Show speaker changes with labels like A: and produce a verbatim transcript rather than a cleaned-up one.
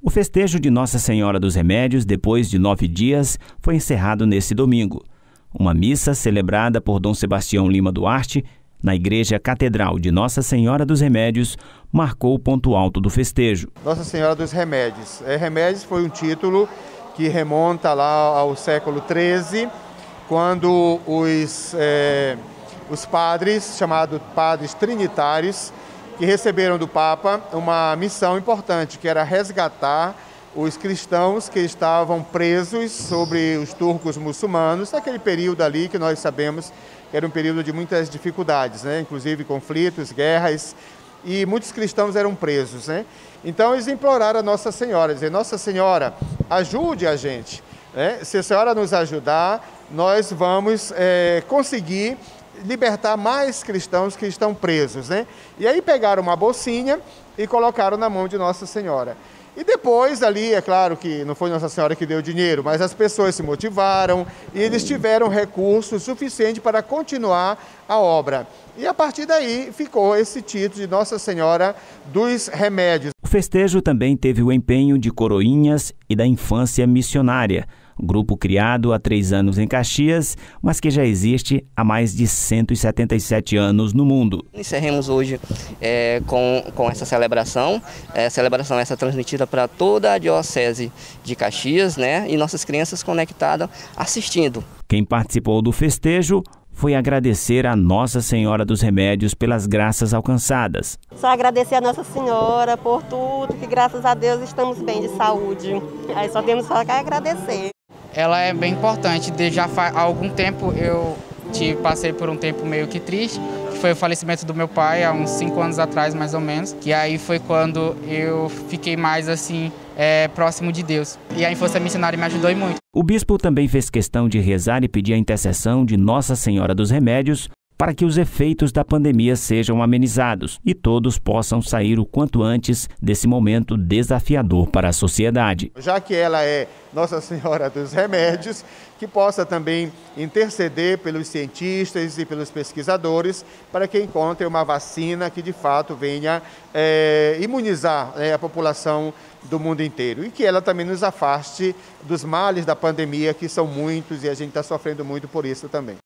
A: O festejo de Nossa Senhora dos Remédios, depois de nove dias, foi encerrado nesse domingo. Uma missa celebrada por Dom Sebastião Lima Duarte, na Igreja Catedral de Nossa Senhora dos Remédios, marcou o ponto alto do festejo.
B: Nossa Senhora dos Remédios. É, Remédios foi um título que remonta lá ao século treze, quando os, é, os padres, chamados padres trinitários, que receberam do Papa uma missão importante, que era resgatar os cristãos que estavam presos sobre os turcos muçulmanos, naquele período ali que nós sabemos que era um período de muitas dificuldades, né? Inclusive conflitos, guerras, e muitos cristãos eram presos, né? Então eles imploraram a Nossa Senhora, dizer, Nossa Senhora, ajude a gente, né? Se a Senhora nos ajudar, nós vamos é, conseguir libertar mais cristãos que estão presos, né? E aí pegaram uma bolsinha e colocaram na mão de Nossa Senhora. E depois ali, é claro que não foi Nossa Senhora que deu dinheiro, mas as pessoas se motivaram e eles tiveram recursos suficientes para continuar a obra. E a partir daí ficou esse título de Nossa Senhora dos Remédios.
A: O festejo também teve o empenho de Coroinhas e da Infância Missionária, grupo criado há três anos em Caxias, mas que já existe há mais de cento e setenta e sete anos no mundo.
C: Encerramos hoje é, com, com essa celebração, é, celebração essa transmitida para toda a Diocese de Caxias, né, e nossas crianças conectadas assistindo.
A: Quem participou do festejo foi agradecer a Nossa Senhora dos Remédios pelas graças alcançadas.
D: Só agradecer a Nossa Senhora por tudo, que graças a Deus estamos bem de saúde. Aí só temos só que agradecer.
E: Ela é bem importante, desde já há algum tempo eu tive, passei por um tempo meio que triste, que foi o falecimento do meu pai, há uns cinco anos atrás mais ou menos, que aí foi quando eu fiquei mais assim, é, próximo de Deus. E a Infância Missionária me ajudou muito.
A: O bispo também fez questão de rezar e pedir a intercessão de Nossa Senhora dos Remédios para que os efeitos da pandemia sejam amenizados e todos possam sair o quanto antes desse momento desafiador para a sociedade.
B: Já que ela é Nossa Senhora dos Remédios, que possa também interceder pelos cientistas e pelos pesquisadores para que encontrem uma vacina que de fato venha é, imunizar né, a população do mundo inteiro e que ela também nos afaste dos males da pandemia, que são muitos e a gente está sofrendo muito por isso também.